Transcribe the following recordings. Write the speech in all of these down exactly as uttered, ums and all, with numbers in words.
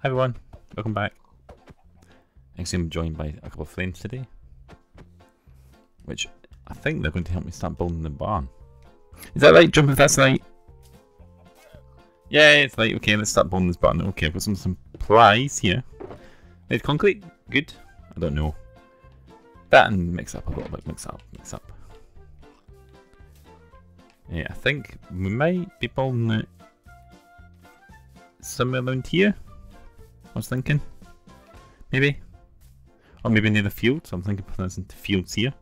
Hi everyone, welcome back. Actually, I'm joined by a couple of friends today, which I think they're going to help me start building the barn. Is that right, Jump, if that's right? Yeah, it's right. Okay, let's start building this barn. Okay, I've got some supplies here. Red concrete, good. I don't know. That and mix up a little bit, mix up, mix up. Yeah, I think we might be building it somewhere around here. I was thinking, maybe, or maybe near the fields. I'm thinking putting this into fields here,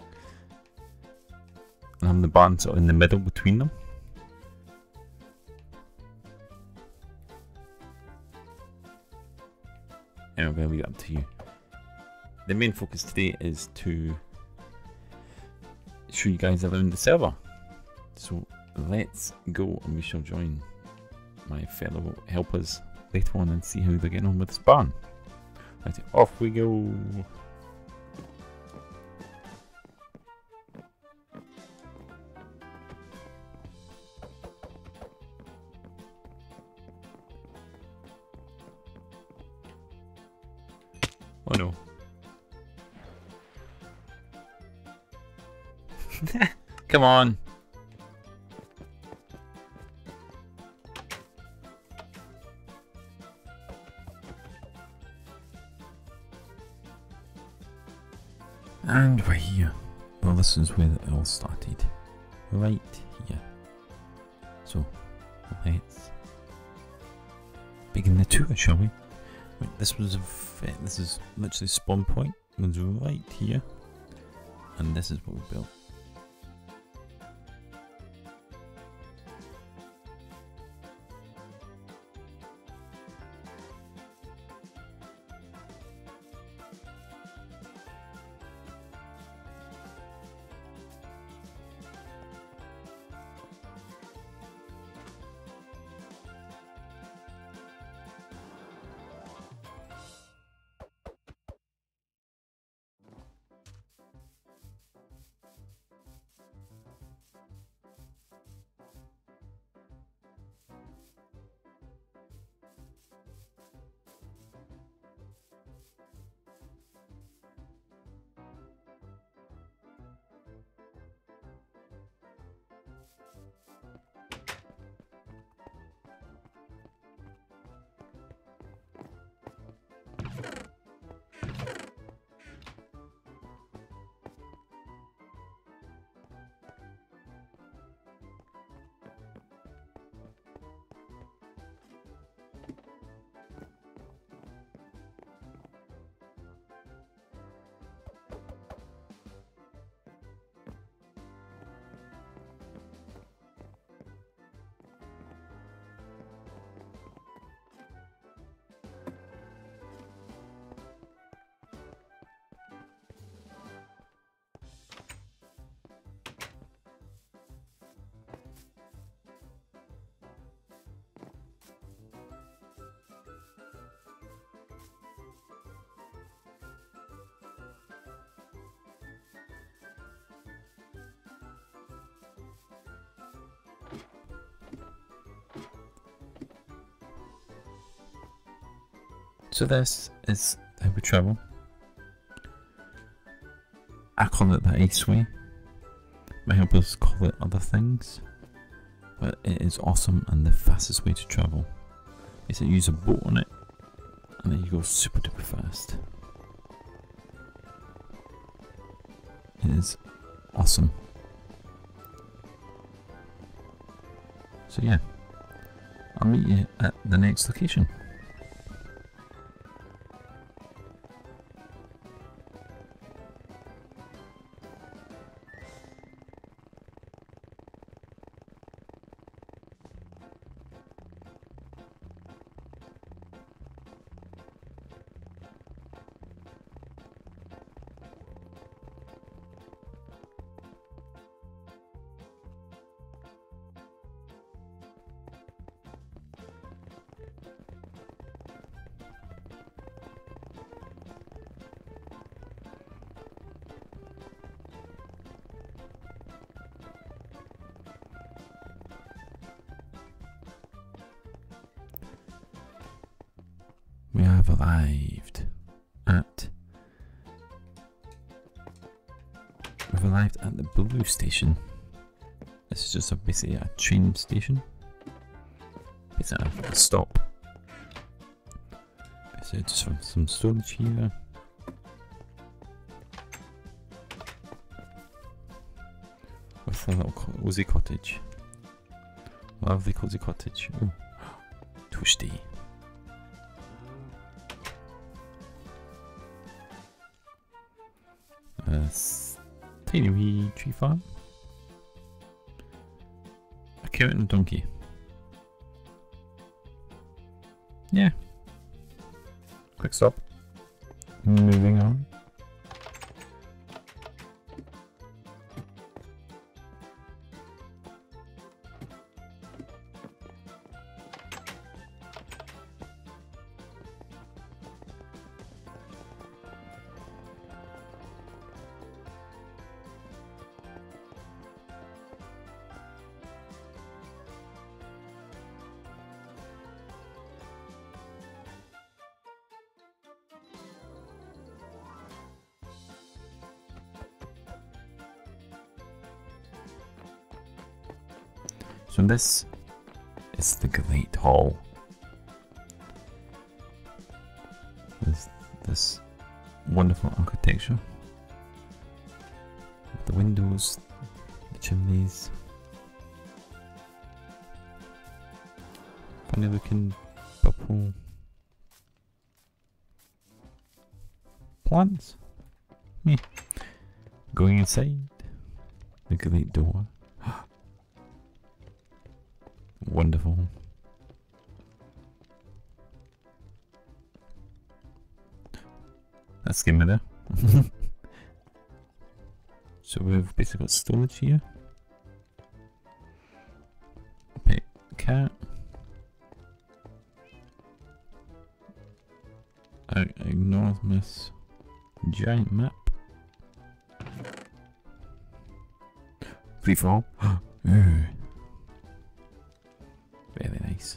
and having the barn sort of in the middle between them. And I'm going to leave it up to you. The main focus today is to show you guys around the server. So let's go, and we shall join my fellow helpers later on and see how they're getting on with this barn. Right, off we go. Oh no. Come on. And we're here. Well, this is where it all started. Right here. So, let's begin the tour, shall we? Right, this was a this is literally spawn point. It was right here. And this is what we built. So this is how we travel. I call it the Iceway. My helpers call it other things. But it is awesome and the fastest way to travel. Is you use a boat on it and then you go super duper fast. It is awesome. So yeah, I'll meet you at the next location. We have arrived at... We've arrived at the Blue Station. This is just a, basically a train station. Basically a stop. So just from some storage here. With a little cozy cottage. Lovely cozy cottage. Ooh. Toasty. A tiny wee tree farm. A carrot and a donkey. Yeah. Quick stop. Moving on. So this is the Great Hall. There's this wonderful architecture. With the windows, the chimneys. Funny looking purple plants. Me. Going inside the great door. Wonderful. That's getting me there. So we've basically got storage here. Pet cat. An enormous giant map. Free for all. Ooh. Very nice.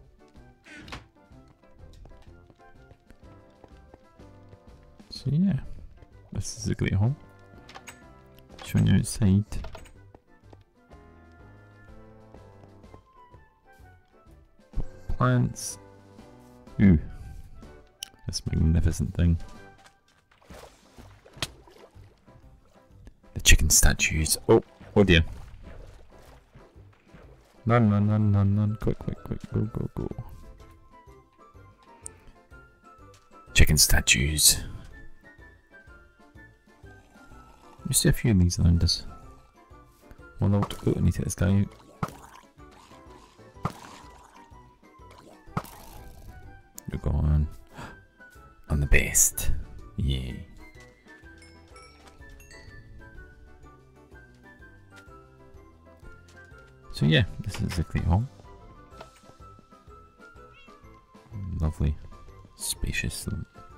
So yeah, this is a great home. Showing you outside. Plants. Ooh, this magnificent thing. The chicken statues. Oh, oh dear. None, none, none, none, none. Quick, quick, quick. Go, go, go. Chicken statues. You see a few of these around us. One out. Oh, I need to get this guy out. You're gone. I'm the best. Yay. So yeah, this is a great home. Lovely, spacious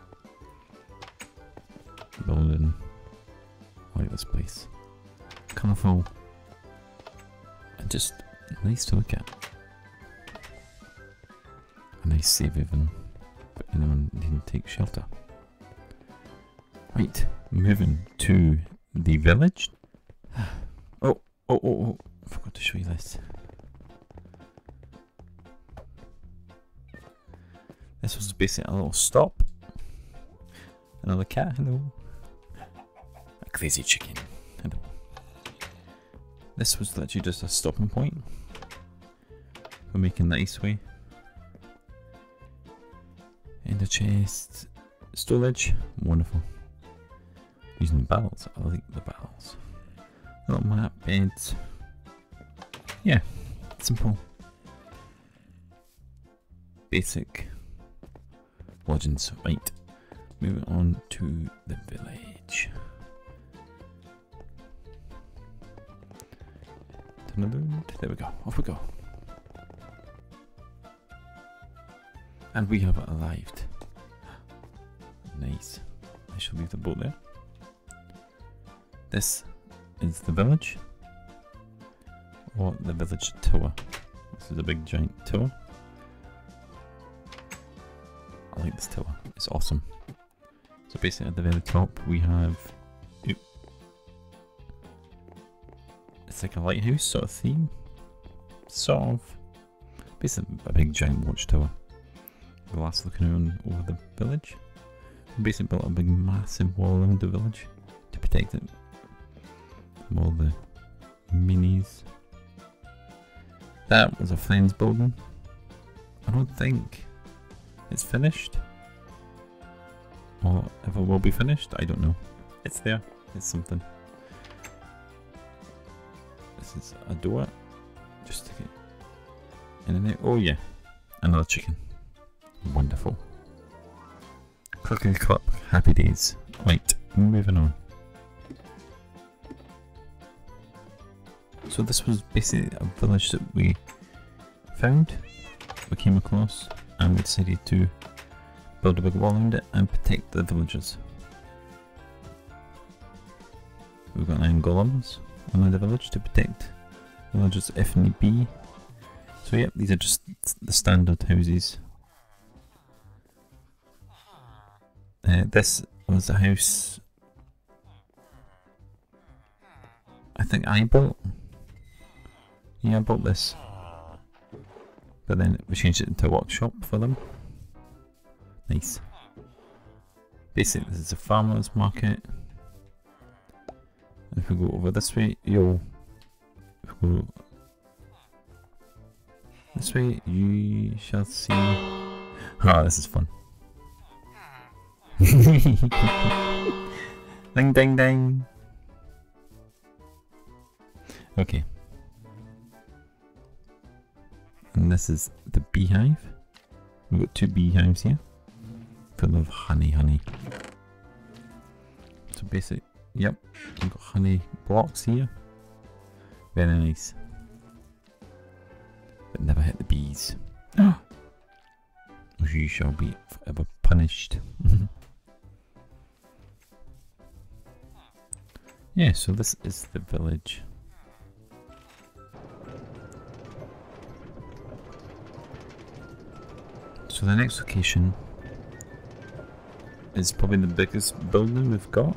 building. I like this place. Colourful and just nice to look at. A nice safe haven for anyone needing to take shelter. Right, moving to the village. Oh, oh, oh, oh. I forgot to show you this. This was basically a little stop. Another cat, hello. A crazy chicken, hello. This was literally just a stopping point. We're making the iceway. In the chest. Storage, wonderful. Using the barrels, I like the barrels. Little map, beds. Yeah, simple, basic lodgings. Right, moving on to the village. There we go, off we go. And we have arrived. Nice. I shall leave the boat there. This is the village. Or the village tower. This is a big giant tower. I like this tower. It's awesome. So basically at the very top we have... Oop, it's like a lighthouse sort of theme. Sort of. Basically a big giant watchtower. Glass looking around over the village. We basically built a big massive wall around the village to protect it from all the minis. That was a friend's building. I don't think it's finished. Or if it will be finished, I don't know. It's there. It's something. This is a door. Just to get in and out. Oh yeah. Another chicken. Wonderful. Clickety clap. Happy days. Right, moving on. So this was basically a village that we found, we came across, and we decided to build a big wall around it and protect the villagers. We've got nine golems around the village to protect villagers if need be. So yep, these are just the standard houses. Uh, this was a house I think I built. Yeah, I bought this. But then we changed it into a workshop for them. Nice. Basically this is a farmer's market. And if we go over this way, yo. If we go this way, you shall see. Ah, this is fun. Ding ding ding. Okay. And this is the beehive. We've got two beehives here. Full of honey, honey. So basically, yep, we've got honey blocks here. Very nice. But never hit the bees. You shall be forever punished. Yeah, so this is the village. So the next location is probably the biggest building we've got.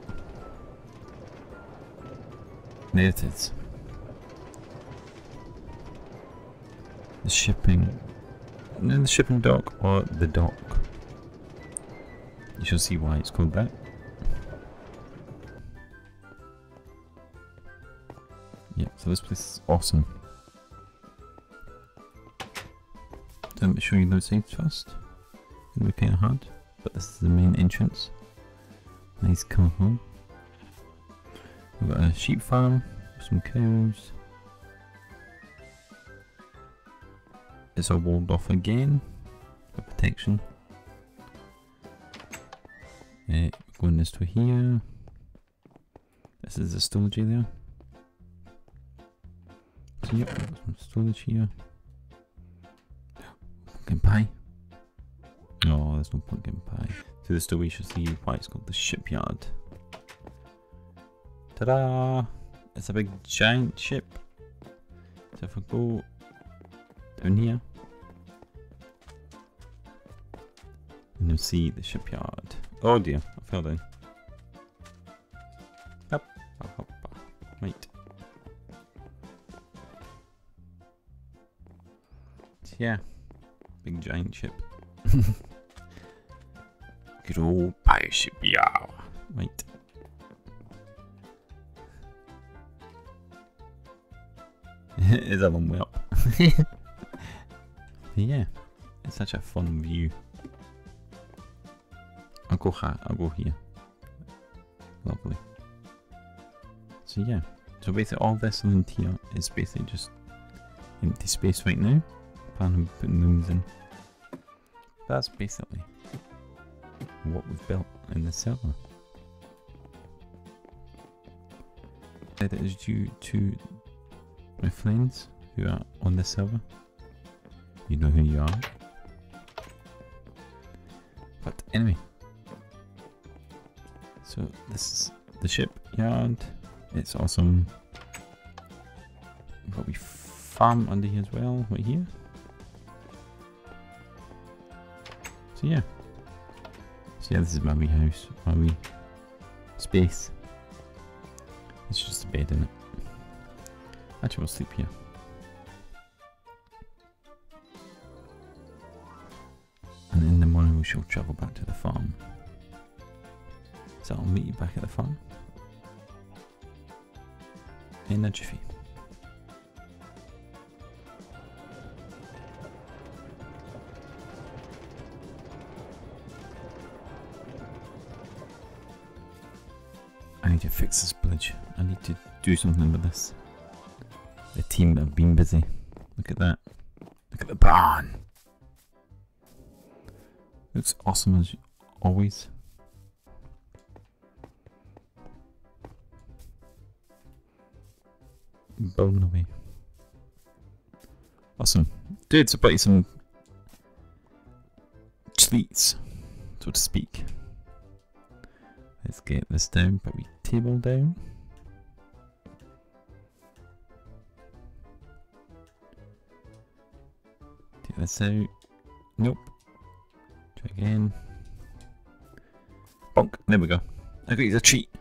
There it is. The shipping, the shipping dock or the dock. You shall see why it's called that. Yeah, so this place is awesome. So let me show you those sides first. It's gonna be kind of hard, but this is the main entrance. Nice colourful. We've got a sheep farm, some cows. It's all walled off again for protection. Uh, going this way here. This is the storage area. So yep, we've got some storage here. Pumpkin pie. Oh, there's no pumpkin pie. So this door we should see why it's called the shipyard. Ta-da! It's a big giant ship. So if I go down here, and you'll see the shipyard. Oh dear, I fell down. Up, up, up, up. Right. So yeah, big giant ship. Good old pirate ship, yeah. Right. It's a long way up. Yeah, it's such a fun view. I'll go ha I'll go here. Lovely. So yeah, so basically all this land here is basically just empty space right now. Plan on putting rooms in. That's basically what we've built in the server. That is due to my friends who are on the server. You know who you are. But anyway, so this is the shipyard. It's awesome. We've got we farm under here as well, right here. So yeah, So yeah, this is my wee house, my wee space. It's just a bed in it. Actually, we'll sleep here. And in the morning we shall travel back to the farm. So I'll meet you back at the farm in a jiffy. I need to fix this bridge. I need to do something with this. The team have been busy. Look at that. Look at the barn. Looks awesome as always. Building away. Awesome. Dude, so buy some treats, so to speak. Let's get this down, put we table down. Take this out. Nope. Try again. Bonk. There we go. I got you a treat.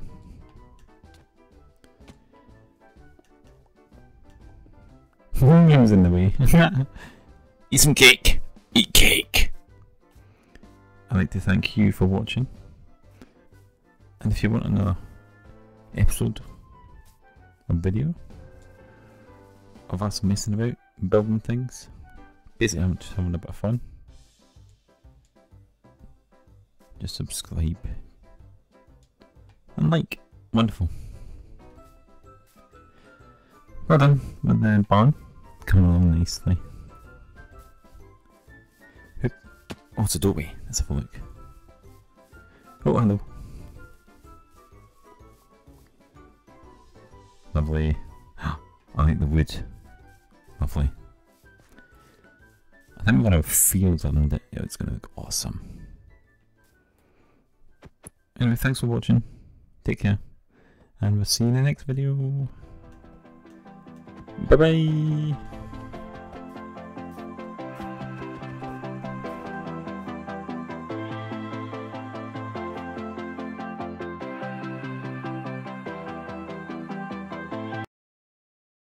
William's in the way. Eat some cake. Eat cake. I'd like to thank you for watching. And if you want another episode or video of us messing about, building things, basically I'm just having a bit of fun, just subscribe and like. Wonderful. Well done with the barn, coming along nicely. Oop. Oh, it's a doorway. Let's have a look. Oh, hello. Lovely. I like the wood. Lovely. I think we're going to have fields around it. Yeah, it's going to look awesome. Anyway, thanks for watching. Take care. And we'll see you in the next video. Bye bye.